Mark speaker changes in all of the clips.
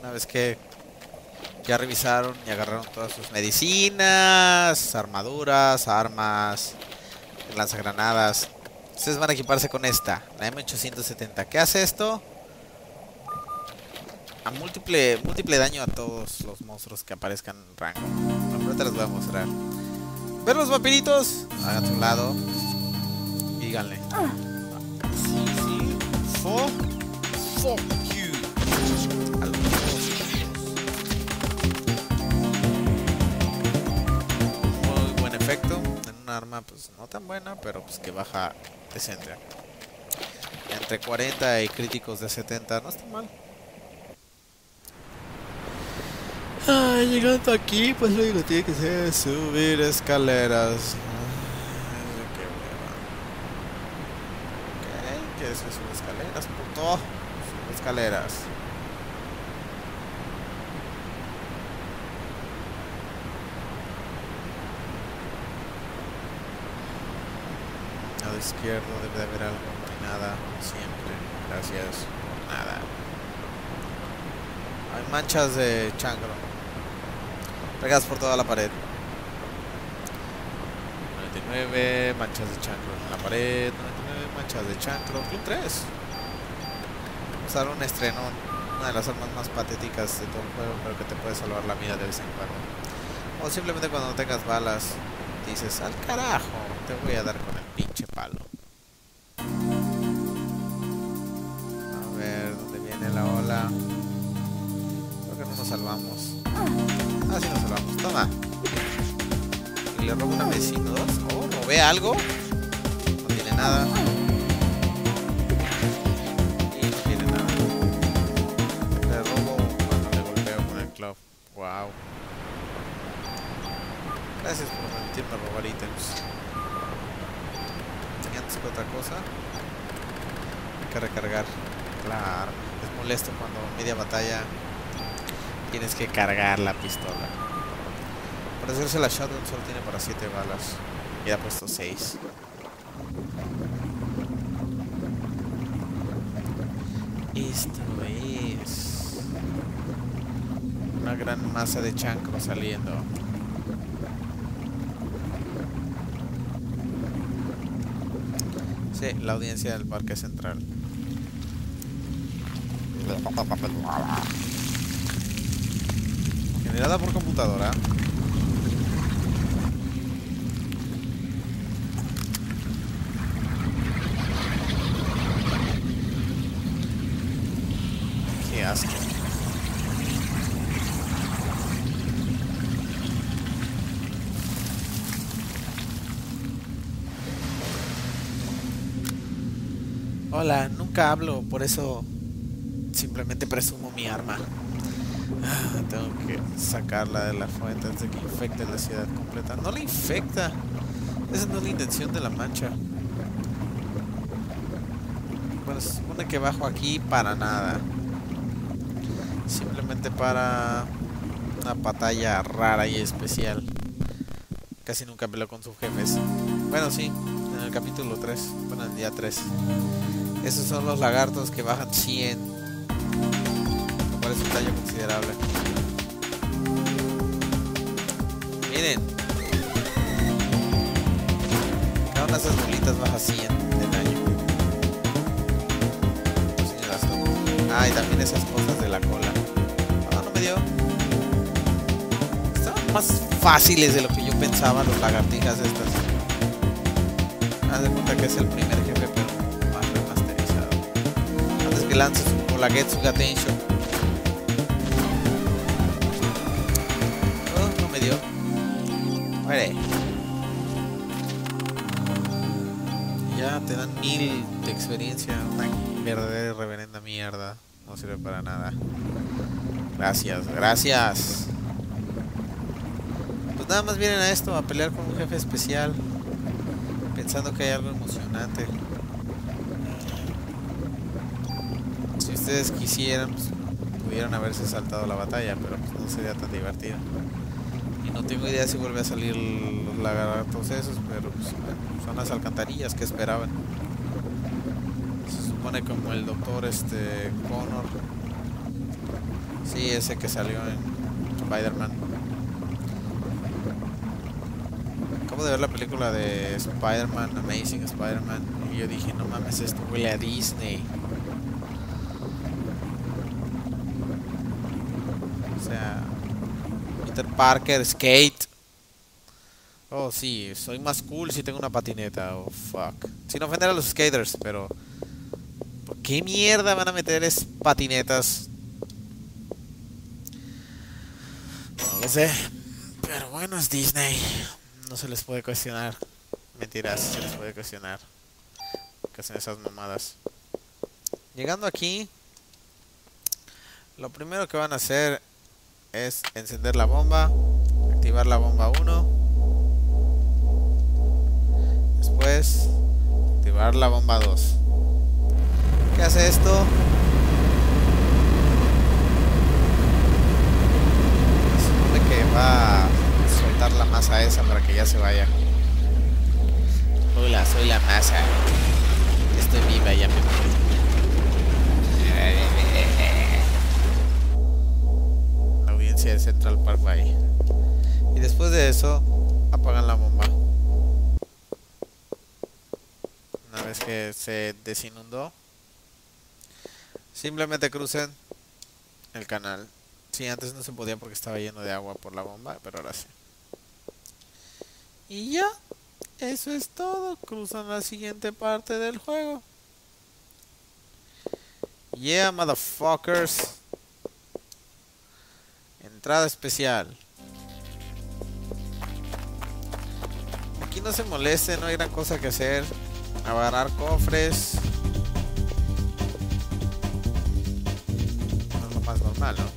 Speaker 1: Una vez que ya revisaron y agarraron todas sus medicinas, armaduras, armas, lanzagranadas, ustedes van a equiparse con esta, la M870. ¿Qué hace esto? A múltiple daño a todos los monstruos que aparezcan en rango. Ahorita les voy a mostrar. ¿Ven los vampiritos? Hagan su lado. Y díganle. Sí, sí. Fuck you. Muy buen efecto. En un arma, pues no tan buena, pero pues que baja decente. Entre 40 y críticos de 70, no está mal. Llegando aquí, pues lo único que tiene que hacer es subir escaleras. Qué hueva. Ok, ¿quieres que suba escaleras, puto? Sube escaleras. Lado izquierdo debe de haber algo, no hay nada, siempre. Gracias, nada. Hay manchas de chancro pegadas por toda la pared. 99 manchas de chancro en la pared. 99 manchas de chancro. Club 3. Vamos a dar un estrenón. Una de las armas más patéticas de todo el juego, pero que te puede salvar la vida de vez en cuando. O simplemente cuando tengas balas dices, al carajo, te voy a dar con el pinche palo. A ver, ¿dónde viene la ola? Creo que no nos salvamos. Ah, sí nos salvamos. Toma. Y le robo una medicina 2. Oh, robé algo. No tiene nada. Y no tiene nada. Le robo cuando le golpeo con el club. Wow. Gracias por permitirme robar ítems. Y antes que otra cosa, hay que recargar. Claro. Es molesto cuando media batalla tienes que cargar la pistola. Para hacerse la shotgun solo tiene para 7 balas. Y ha puesto 6. Esto es una gran masa de chancro saliendo. Sí, la audiencia del Parque Central. Generada por computadora. Qué asco. Hola, nunca hablo, por eso simplemente presumo mi arma. Tengo que sacarla de la fuente antes de que infecte la ciudad completa. No la infecta. Esa no es la intención de la mancha. Bueno, se supone que bajo aquí para nada. Simplemente para una batalla rara y especial. Casi nunca peleo con sus jefes. Bueno, sí, en el capítulo 3. Bueno, en el día 3. Esos son los lagartos que bajan 100. Lo cual es un daño considerable. Miren. Cada una de esas bolitas baja 100 de daño. Ah, y también esas cosas de la cola. Ah, no me dio. Estaban más fáciles de lo que yo pensaba los lagartijas estas. Haz de cuenta que es el primer jefe, pero más remasterizado. Antes que lances un Olagetsu Gatenshou. Oh, no me dio. Muere. Ya te dan 1000 de experiencia. Una verdadera y reverenda mierda. No sirve para nada. Gracias, gracias. Pues nada más vienen a esto, a pelear con un jefe especial, pensando que hay algo emocionante. Si ustedes quisieran, pues, pudieran haberse saltado la batalla, pero pues, no sería tan divertido. Y no tengo idea si vuelve a salir los lagartos esos, pero pues, bueno, son las alcantarillas que esperaban. Se supone como el doctor Connor Sí, ese que salió en Spider-Man. Acabo de ver la película de Spider-Man, Amazing Spider-Man, y yo dije, no mames, esto huele a Disney. O sea, Peter Parker, skate. Oh, sí, soy más cool si tengo una patineta. Oh, fuck. Sin ofender a los skaters, pero ¿por qué mierda van a meter patinetas? No lo sé. Pero bueno, es Disney. No se les puede cuestionar. Mentiras, se les puede cuestionar. Que hacen esas mamadas. Llegando aquí, lo primero que van a hacer es encender la bomba, activar la bomba 1. Después, activar la bomba 2. ¿Qué hace esto? Supone que va a soltar la masa esa para que ya se vaya. Hola, soy la masa. Estoy viva, ya me voy. La audiencia de Central Park va ahí. Y después de eso, apagan la bomba. Una vez que se desinundó, simplemente crucen el canal. Sí, antes no se podía porque estaba lleno de agua por la bomba, pero ahora sí. Y ya, eso es todo. Cruzan la siguiente parte del juego. Yeah, motherfuckers. Entrada especial. Aquí no se moleste, no hay gran cosa que hacer. Agarrar cofres. No es lo más normal, ¿no?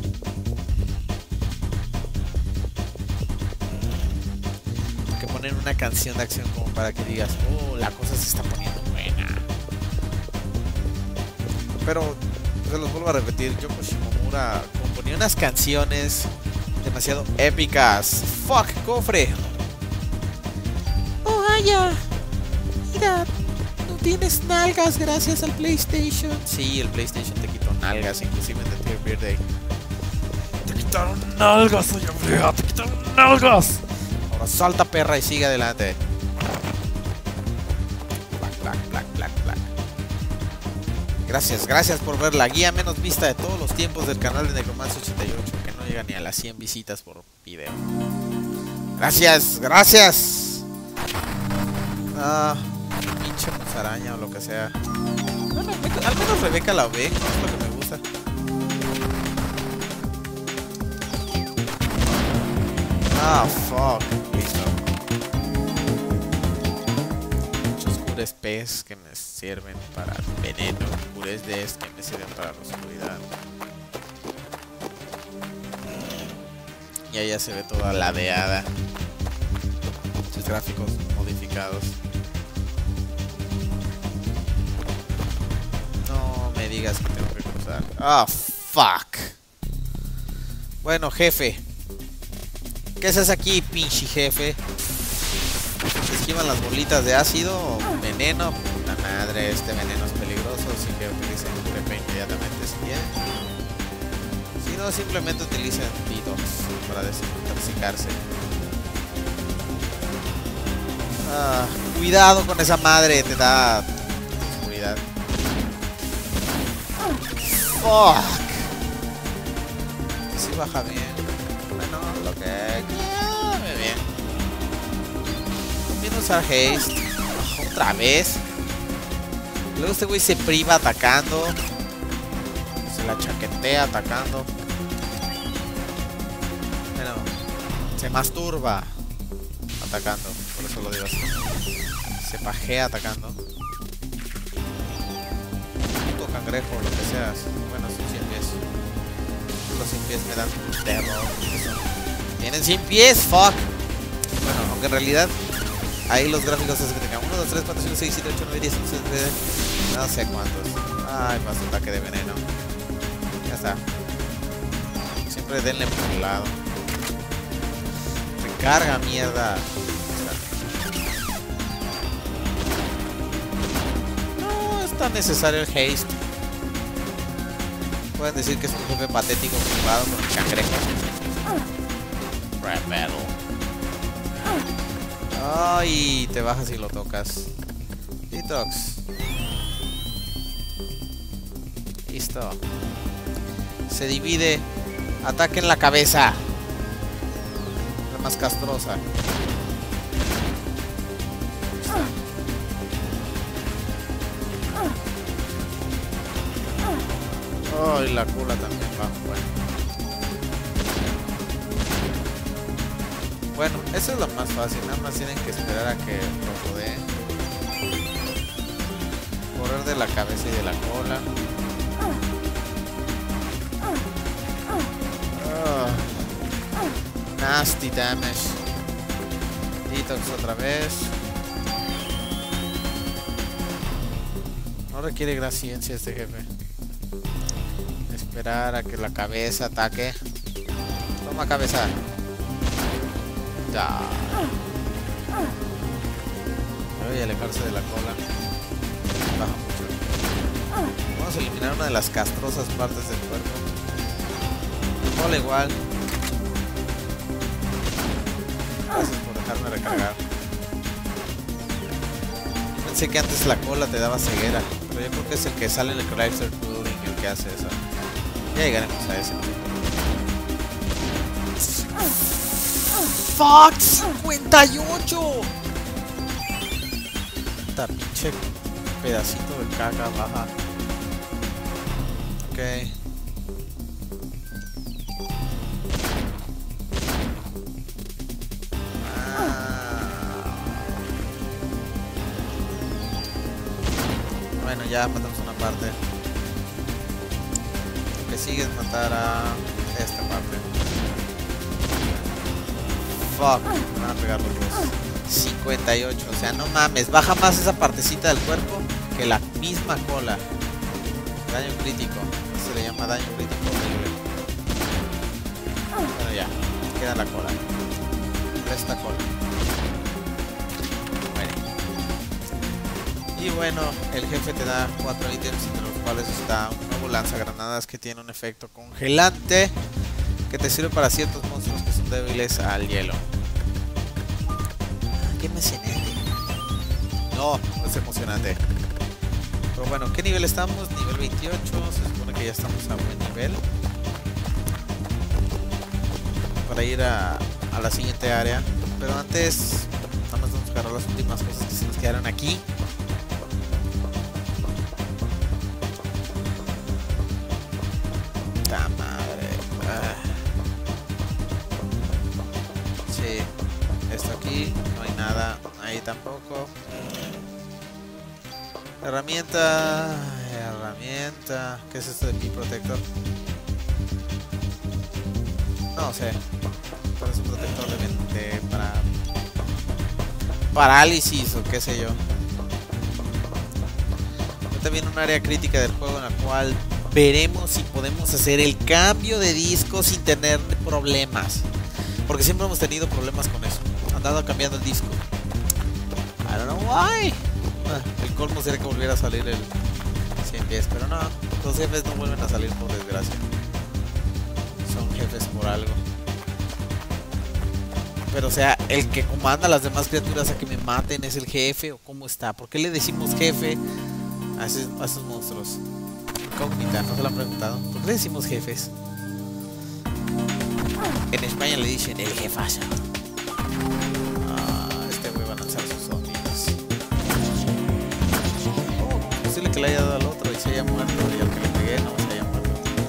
Speaker 1: Hay que poner una canción de acción como para que digas, oh, la cosa se está poniendo buena. Pero se los vuelvo a repetir, Yoko Shimomura componía unas canciones demasiado épicas. Fuck, cofre. Oh, vaya. Mira, no tienes nalgas gracias al PlayStation. Sí, el PlayStation te quitó nalgas, inclusive en The Tier Birthday. Te quitaron nalgas, oye, fría, te quitaron nalgas. Ahora salta, perra, y sigue adelante. Black, black, black, black. Gracias por ver la guía menos vista de todos los tiempos del canal de Necromancer88, que no llega ni a las 100 visitas por video. Gracias. Pinche musaraña o lo que sea. Bueno, al menos Rebeca la ve, es lo que me gusta. Fuck. Listo. Muchos cures pez que me sirven para veneno. Cures de que me sirven para la oscuridad. Y ahí ya se ve toda ladeada. Muchos gráficos modificados. No me digas que tengo que cruzar. Fuck. Bueno, jefe. ¿Qué haces aquí, pinche jefe? ¿Esquivan las bolitas de ácido o veneno? Puta madre, este veneno es peligroso, así que utilicen PP inmediatamente si quieren. Si no, simplemente utilicen detox para desintoxicarse. Cuidado con esa madre, te da oscuridad. Fuck. Si baja bien. Bueno, lo que queda bien. Conviene usar haste. Otra vez. Luego este güey se priva atacando. Se la chaquetea atacando. Bueno, se masturba atacando. Por eso lo digo así. Se pajea atacando. Puto cangrejo, lo que seas. Bueno, son 100 pies. Los 100 pies me dan terror. Tienen 100 pies, fuck. Bueno, aunque en realidad ahí los gráficos hacen que tengan 1, 2, 3, 4, 5, 6, 7, 8, 9, 10, 11, 12, no sé cuántos. Ay, más ataque de veneno. Ya está. Siempre denle por un lado. Recarga, mierda. No es tan necesario el haste. pueden decir que es un jefe patético comparado con el cangrejo. Rap Battle. Ay, te bajas y lo tocas. Detox. Listo. Se divide. Ataque en la cabeza. La más castrosa. Oh, y la cola también va. Bueno, eso es lo más fácil. Nada más tienen que esperar a que lo rodeen. Correr de la cabeza y de la cola. Nasty damage. Detox otra vez. No requiere gran ciencia este jefe. Esperar a que la cabeza ataque. Toma cabeza. Ya. Voy a alejarse de la cola. Baja mucho. Vamos a eliminar una de las castrosas partes del cuerpo. Cola igual. Gracias por dejarme recargar. Pensé que antes la cola te daba ceguera, pero yo creo que es el que sale en el Chrysler Building el que hace eso. Ya llegaremos a ese. ¡Fuck! ¡58! Esta pinche pedacito de caca baja. Ok. Bueno, ya matamos una parte. Lo que sigue es matar a esta parte. Fuck, me van a pegar los dos. 58, o sea, no mames, baja más esa partecita del cuerpo que la misma cola. Daño crítico, se le llama daño crítico horrible. Bueno, ya, queda la cola. Esta cola. Y bueno, el jefe te da 4 ítems, entre los cuales está un nuevo lanzagranadas que tiene un efecto congelante que te sirve para ciertos monstruos que son débiles al hielo. ¡Qué emocionante! No, no es emocionante. Pero bueno, ¿qué nivel estamos? Nivel 28, se supone que ya estamos a buen nivel. Para ir a la siguiente área. Pero antes, nada más vamos a agarrar las últimas cosas que se nos quedaron aquí. No hay nada, ahí tampoco. Herramienta. ¿Qué es esto de Pi Protector? No sé. Es un protector de para parálisis o qué sé yo. Ahorita viene un área crítica del juego en la cual veremos si podemos hacer el cambio de disco sin tener problemas. Porque siempre hemos tenido problemas con eso. Andado cambiando el disco. I don't know why. El colmo sería que volviera a salir el 110, pero no, los jefes no vuelven a salir por desgracia. Son jefes por algo. Pero o sea, el que comanda a las demás criaturas a que me maten es el jefe, o cómo está. ¿Por qué le decimos jefe a esos monstruos? Incógnita, ¿no se lo han preguntado? ¿Por qué le decimos jefes? En España le dicen el jefazo. Este güey va a lanzar sus zombies. Oh, posible que le haya dado al otro y se haya muerto, y al que le pegué no se haya muerto.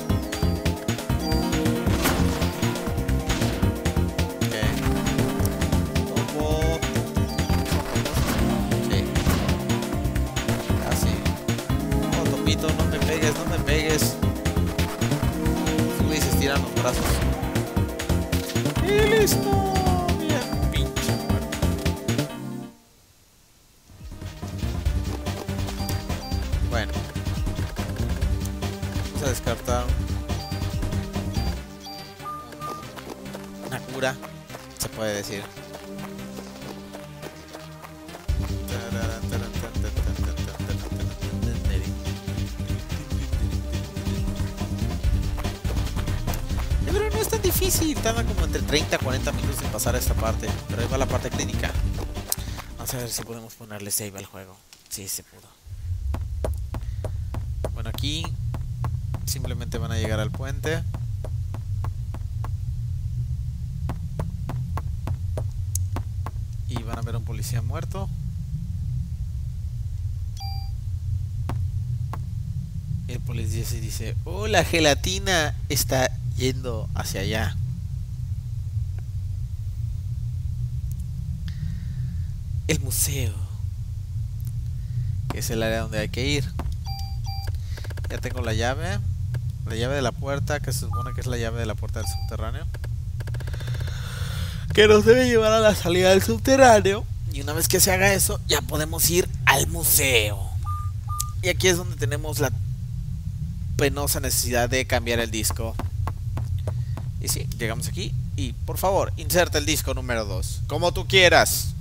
Speaker 1: Ok. Topo. Sí. Casi. Oh, Topito, no me pegues, no me pegues. Los güeyes estiran los brazos. Y listo. Bien pinche muerto. Bueno, vamos a descartar una cura, se puede decir. difícil, tarda como entre 30 a 40 minutos en pasar a esta parte. Pero ahí va la parte clínica. Vamos a ver si podemos ponerle save al juego. Sí, se pudo. Bueno, aquí simplemente van a llegar al puente. Y van a ver a un policía muerto. El policía se dice: oh, la gelatina está yendo hacia allá. El museo, que es el área donde hay que ir. Ya tengo la llave de la puerta, que se supone que es la llave de la puerta del subterráneo, que nos debe llevar a la salida del subterráneo. Y una vez que se haga eso, ya podemos ir al museo. Y aquí es donde tenemos la penosa necesidad de cambiar el disco. Y sí, llegamos aquí y por favor, inserta el disco número 2, como tú quieras.